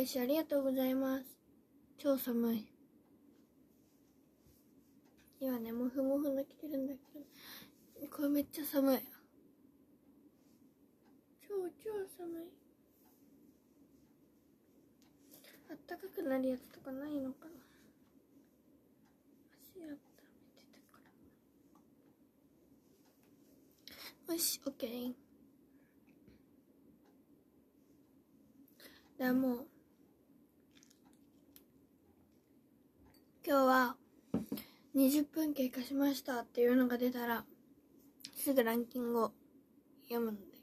けしありがとうございます。超寒い。今ね、もふもふの着てるんだけど、これめっちゃ寒い。超寒い。あったかくなるやつとかないのかな。足温めてたから。よし、オッケー。ではもう今日は20分経過しましたっていうのが出たらすぐランキングを読むので、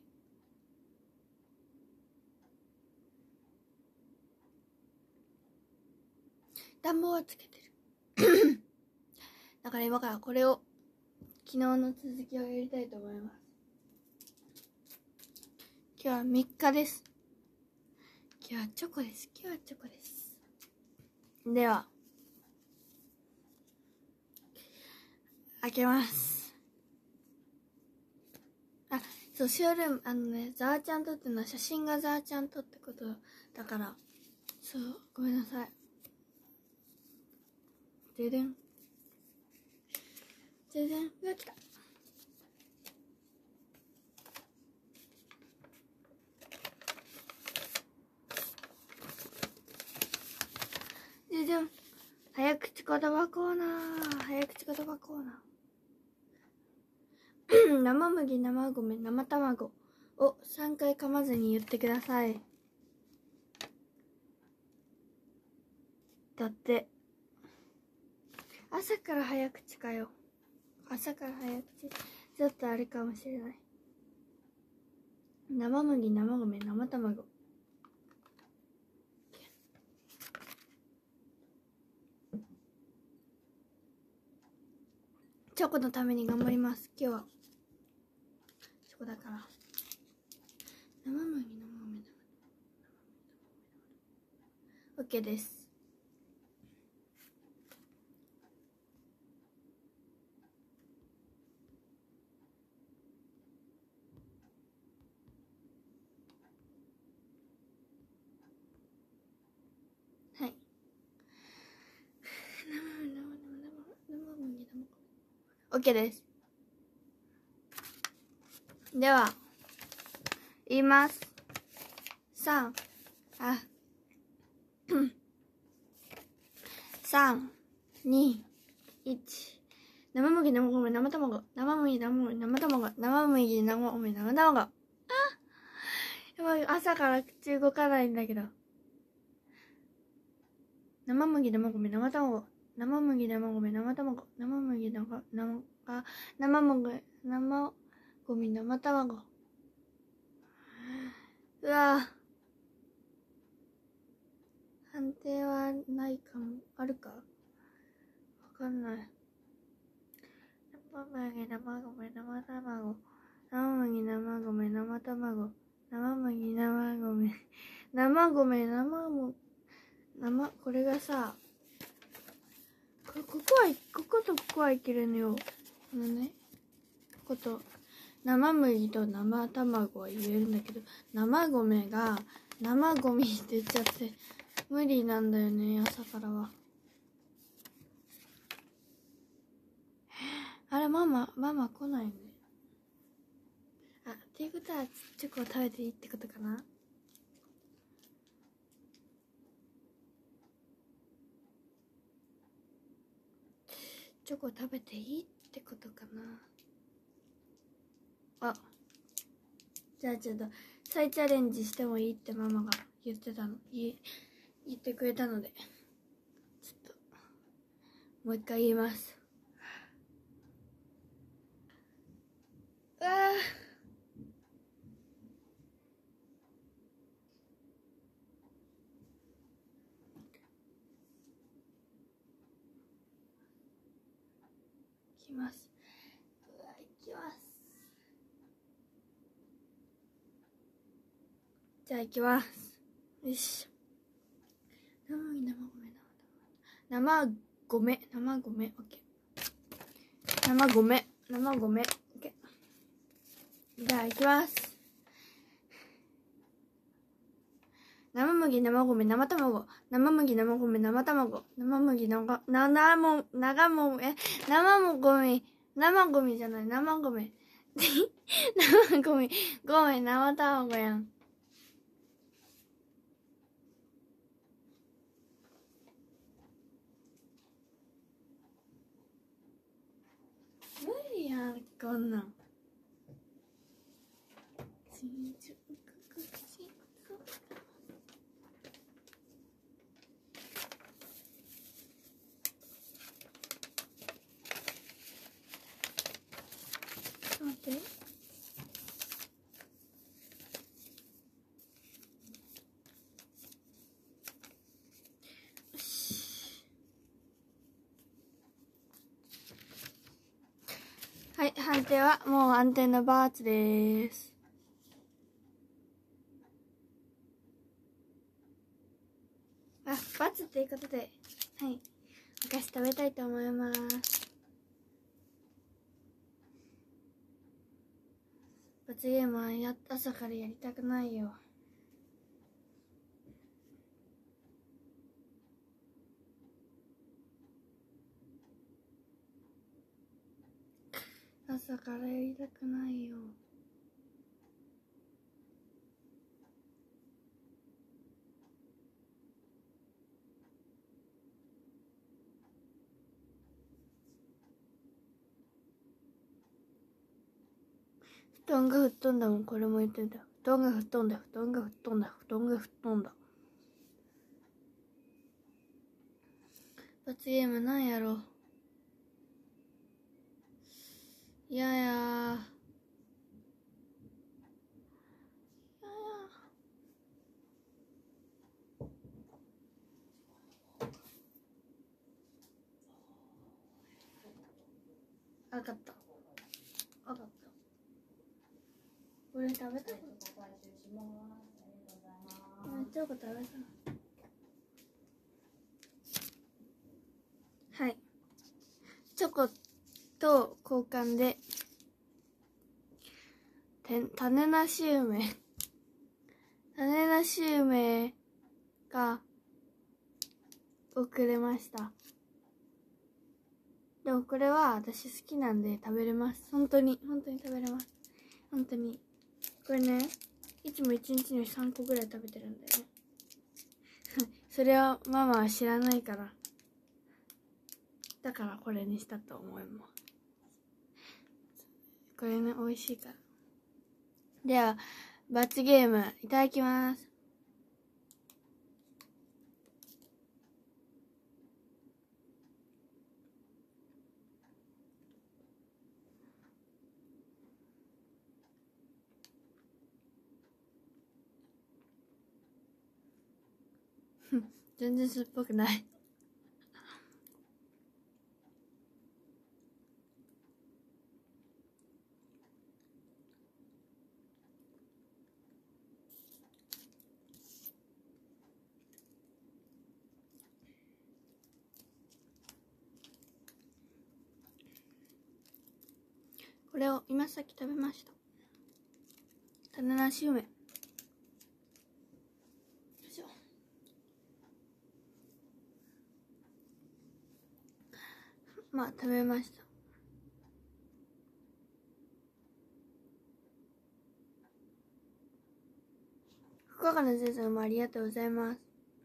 暖房はつけてるだから今からこれを昨日の続きをやりたいと思います。今日は3日です。今日はチョコです。では開けます。あ、そう、ショールーム、ザーちゃんとってのは写真がザーちゃんとってことだから、そう、ごめんなさい。ででんが来た。ででん、早口言葉コーナー。生麦、生米、生卵を3回噛まずに言ってください。だって。朝から早口かよ。朝から早口。ちょっとあれかもしれない。生麦、生米、生卵。チョコのために頑張ります。今日はチョコだから。生麦、生米、OK です。はい。OK です。では言います。3、2、1。生麦、生米、生卵。生麦、生米、生卵。生麦、生米、生卵。あ、やばい、朝から口動かないんだけど。生麦、生米、生卵。生麦、生米、生卵。生麦、生米、生米、生卵。うわぁ。判定はないかも。あるかわかんない。生麦、生米、生卵。生麦、生米、生卵。生麦、生米。生米、生、これがさ、こことここはいけるのよ。このね、ここと、生麦と生卵は言えるんだけど、生米が生ゴミって言っちゃって無理なんだよね、朝からは。あれ、ママ来ないね。あ、っていうことはチョコを食べていいってことかな。チョコ食べていいってことかな。あ、じゃあちょっと再チャレンジしてもいいってママが言ってたの、言ってくれたので、ちょっともう一回言います。うわー、いきます。うわ、いきます。じゃあいきます。よし。生米、生米、生米、生米、オッケー。生米、生米、オッケー。じゃあいきます。 生麦、生米、生卵。生麦、生米、生卵。生麦、生ゴミじゃない、生米。生ゴミ、ごめん、生卵やん。無理やん、こんなん。待って。はい、判定はもう安定のバーツです。あ、バツっていうことで、はい、お菓子食べたいと思います。罰ゲームは朝からやりたくないよ。朝からやりたくないよ。布団が吹っ飛んだもん、これも言ってた。布団が吹っ飛んだ、布団が吹っ飛んだ、布団が吹っ飛んだ。罰ゲームなんやろ。いややわかった。わかった。これ食べたい。めっちゃよく食べたい。はい。チョコと交換で、種なし梅。種なし梅が送れました。でもこれは私好きなんで食べれます。本当に食べれます。本当に。これね、いつも1日に3個ぐらい食べてるんだよね。それはママは知らないから。だからこれにしたと思います。これね、美味しいから。では、罰ゲームいただきます。全然酸っぱくない。これを今さっき食べました。種なし梅。よいしょ。まあ食べました。福岡の先生もありがとうございます。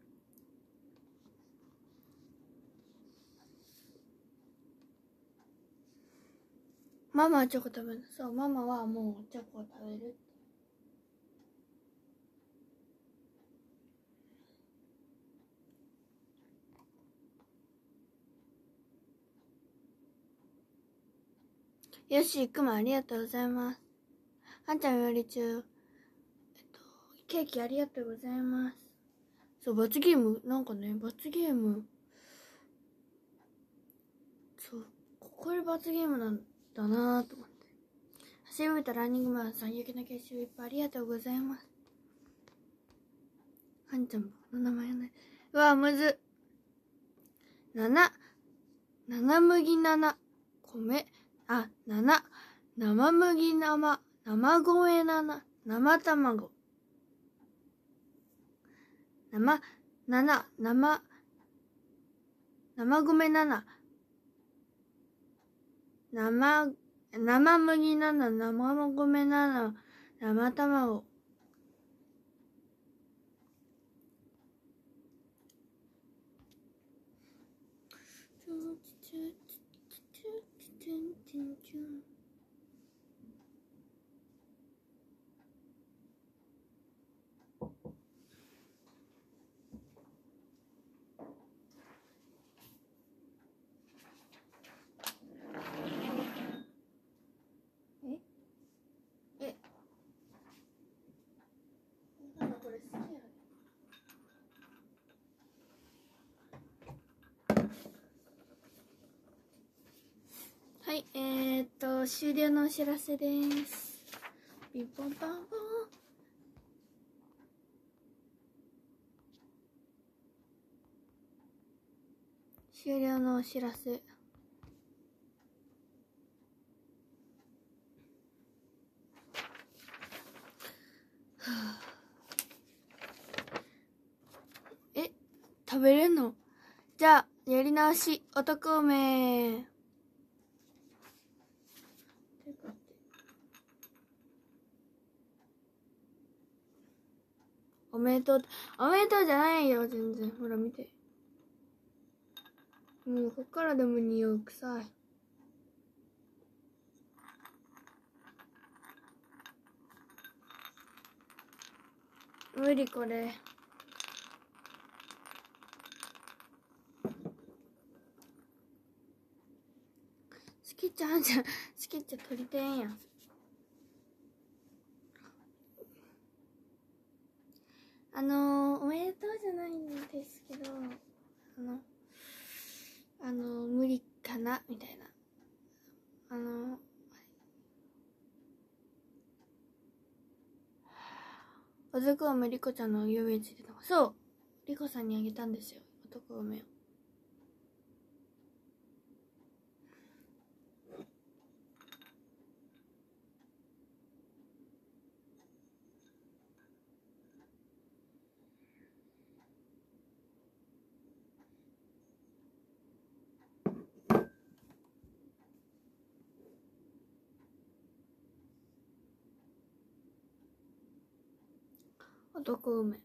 ママはチョコ食べる。そう、ママはもうチョコを食べる。よし、くまありがとうございます。あんちゃんより中、ケーキありがとうございます。そう、罰ゲーム、なんかね、罰ゲーム、そう、これ罰ゲームなんだなぁと思って。走り終えたランニングマンさん、雪の結晶いっぱいありがとうございます。あんちゃんの名前ね。うわ、むず。7麦7、米、生麦生、生米7、生卵。 生7生生米7生生麦7生米7生卵これ好きやね。はい、終了のお知らせです。ピンポンパンポン。終了のお知らせ。食べれんの？じゃあやり直し。男梅。おめでとう。おめでとうじゃないよ、全然。ほら見て。もうこっからでも匂う。臭い。無理これ。スケッチあんじゃん。スケッチ取りてんやん。おめでとうじゃないんですけど、無理かなみたいな。男梅リコちゃんの遊園地でそう、リコさんにあげたんですよ、男梅を。男梅。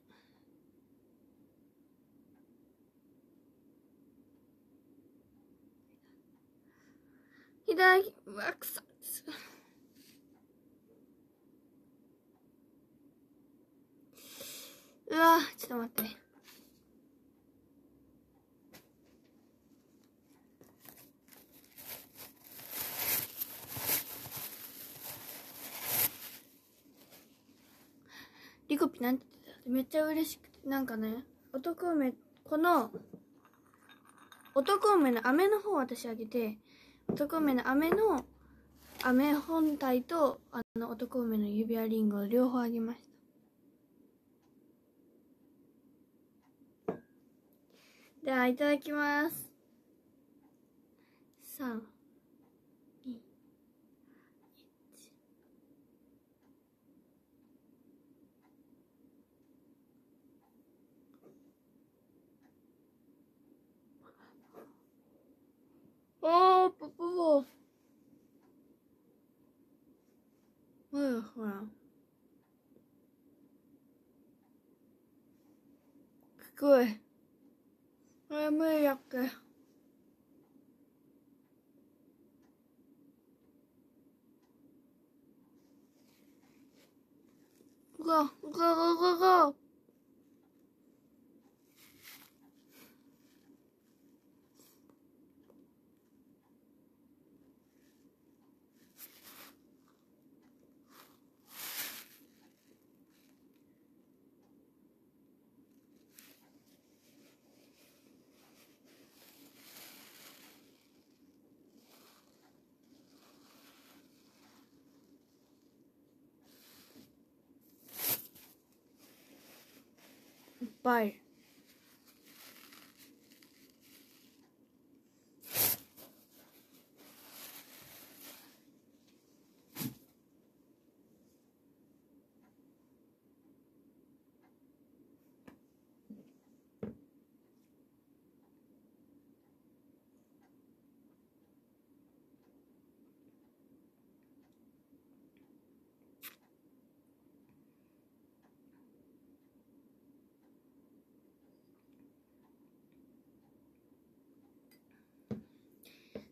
左はくさ。うわ、ちょっと待って。リコピなんて言ってた？めっちゃ嬉しくて、なんかね、男梅、この男梅の飴の方を私あげて、男梅の飴の飴本体と男梅の指輪リンゴを両方あげました。ではいただきます。3、2、1。おー、ポポポ。ほら。すごい。これ無理やっけ。go。いっぱい。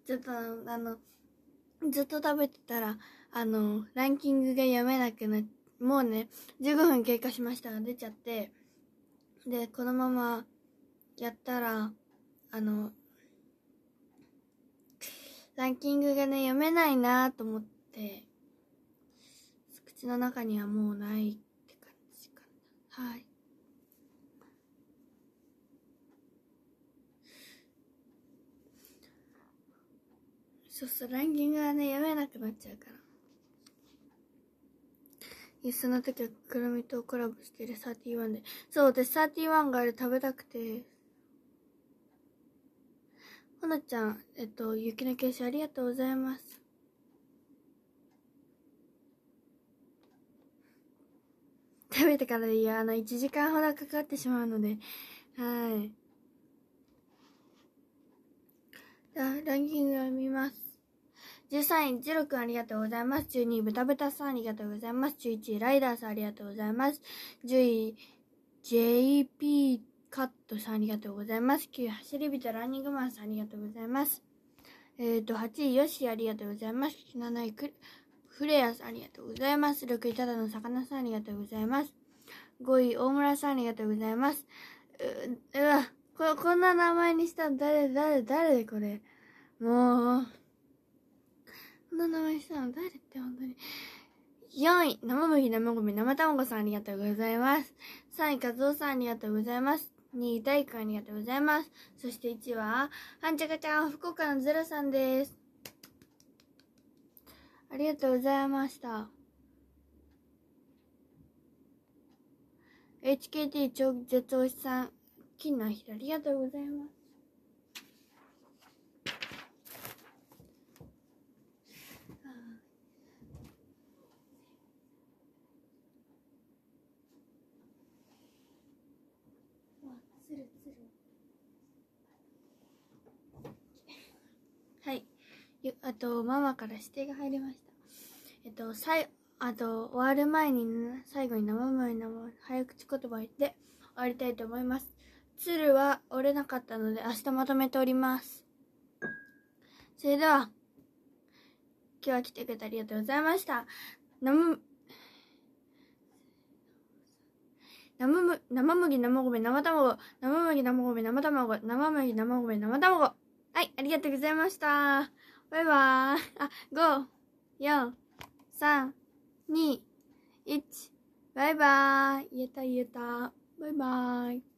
ちょっとずっと食べてたら、ランキングが読めなくなっ、もうね、15分経過しましたが出ちゃって、で、このままやったら、ランキングがね、読めないなと思って、口の中にはもうないって感じかな。はい。そうそう、ランキングがね、読めなくなっちゃうから。その時はクロミとコラボしてる31で。そう、私31があれ食べたくて。ほなちゃん、雪の結晶ありがとうございます。食べてからでいいや、1時間ほどかかってしまうので。はい。ランキングを見ます。13位、ジロくんありがとうございます。12位、ブタブタさんありがとうございます。11位、ライダーさんありがとうございます。10位、JP カットさんありがとうございます。9位、走り人ランニングマンさんありがとうございます。8位、ヨシありがとうございます。7位、フレアさんありがとうございます。6位、ただの魚さんありがとうございます。5位、大村さんありがとうございます。こんな名前にしたの誰これ。もう。こんな名前にしたの誰って本当に。4位、生麦生米生卵さんありがとうございます。3位、和夫さんありがとうございます。2位、大君ありがとうございます。そして1位は、はんちゃかちゃん、福岡のゼロさんです。ありがとうございました。HKT 超絶おしさん、金のひらありがとうございます。はい。あと、ママから指定が入りました。終わる前に、最後に早口言葉を言って終わりたいと思います。鶴は折れなかったので、明日まとめております。それでは、今日は来てくれてありがとうございました。生麦、生米、生米、生卵、生麦、生米、生米、生卵、生麦、生米、生卵。はい、ありがとうございました。バイバーイ。5、4、3、2、1。バイバーイ。言えた。バイバーイ。